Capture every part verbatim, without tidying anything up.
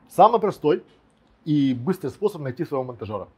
Самый простой и быстрый способ найти своего монтажера.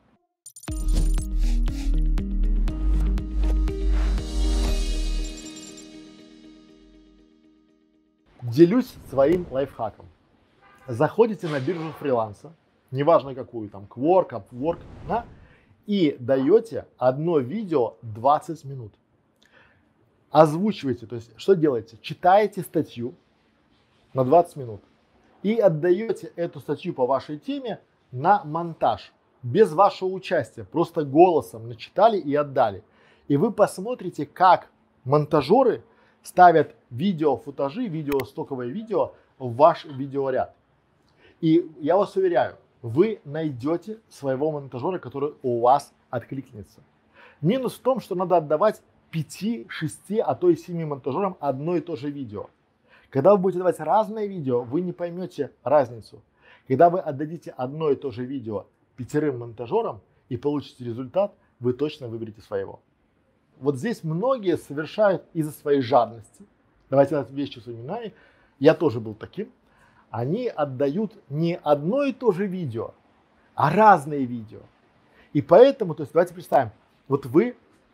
Делюсь своим лайфхаком. Заходите на биржу фриланса, неважно какую, там, Quark, Upwork, да, и даете одно видео двадцать минут. Озвучиваете, то есть что делаете? Читаете статью на двадцать минут и отдаете эту статью по вашей теме на монтаж, без вашего участия, просто голосом начитали и отдали. И вы посмотрите, как монтажеры ставят видео-футажи, видео-стоковое видео в ваш видеоряд. И я вас уверяю, вы найдете своего монтажера, который у вас откликнется. Минус в том, что надо отдавать пяти, шести, а то и семи монтажерам одно и то же видео. Когда вы будете давать разное видео, вы не поймете разницу. Когда вы отдадите одно и то же видео пятерым монтажерам и получите результат, вы точно выберете своего. Вот здесь многие совершают из-за своей жадности, давайте называть вещи своими именами, я тоже был таким, они отдают не одно и то же видео, а разные видео. И поэтому, то есть давайте представим, вот вы,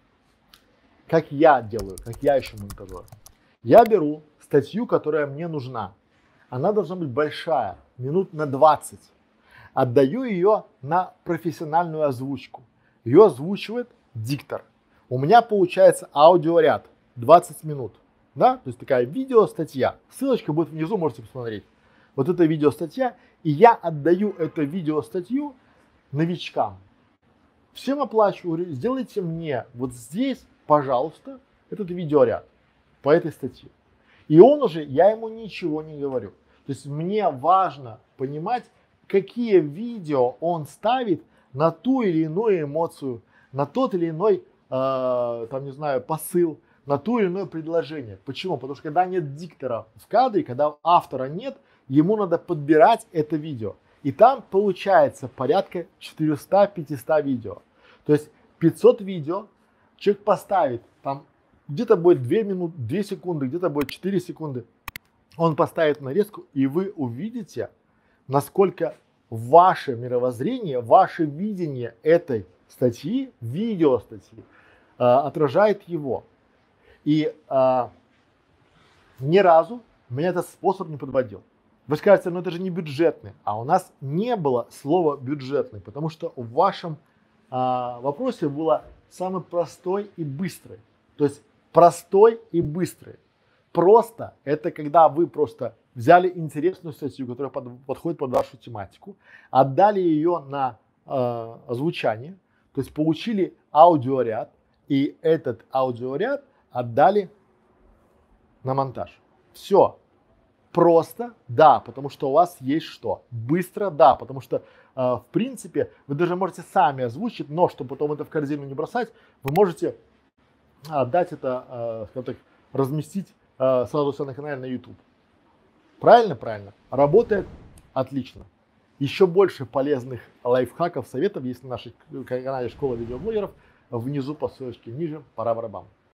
как я делаю, как я ищу монтажера. Я беру статью, которая мне нужна. Она должна быть большая, минут на двадцать. Отдаю ее на профессиональную озвучку. Ее озвучивает диктор. У меня получается аудиоряд двадцать минут. Да? То есть такая видеостатья. Ссылочка будет внизу, можете посмотреть. Вот это видеостатья. И я отдаю эту видеостатью новичкам. Всем оплачиваю, сделайте мне вот здесь, пожалуйста, этот видеоряд по этой статье. И он уже, я ему ничего не говорю. То есть мне важно понимать, какие видео он ставит на ту или иную эмоцию, на тот или иной, э, там, не знаю, посыл, на ту или иное предложение. Почему? Потому что когда нет диктора в кадре, когда автора нет, ему надо подбирать это видео. И там получается порядка четыреста-пятьсот видео. То есть пятьсот видео человек поставит, там где-то будет две минуты, две секунды, где-то будет четыре секунды. Он поставит нарезку, и вы увидите, насколько ваше мировоззрение, ваше видение этой статьи, видео статьи, э, отражает его. И э, ни разу меня этот способ не подводил. Вы скажете, ну это же не бюджетный, а у нас не было слова бюджетный, потому что в вашем э, вопросе было самый простой и быстрый. То есть простой и быстрый. Просто это когда вы просто взяли интересную статью, которая под, подходит под вашу тематику, отдали ее на э, озвучание, то есть получили аудиоряд, и этот аудиоряд отдали на монтаж. Все. Просто да, потому что у вас есть что. Быстро да, потому что э, в принципе вы даже можете сами озвучить, но чтобы потом это в корзину не бросать, вы можете отдать это, э, скажем так, разместить э, сразу все на канале на YouTube. Правильно? Правильно. Работает отлично. Еще больше полезных лайфхаков, советов есть на нашем канале Школа видеоблогеров. Внизу по ссылочке ниже. Пора барабан.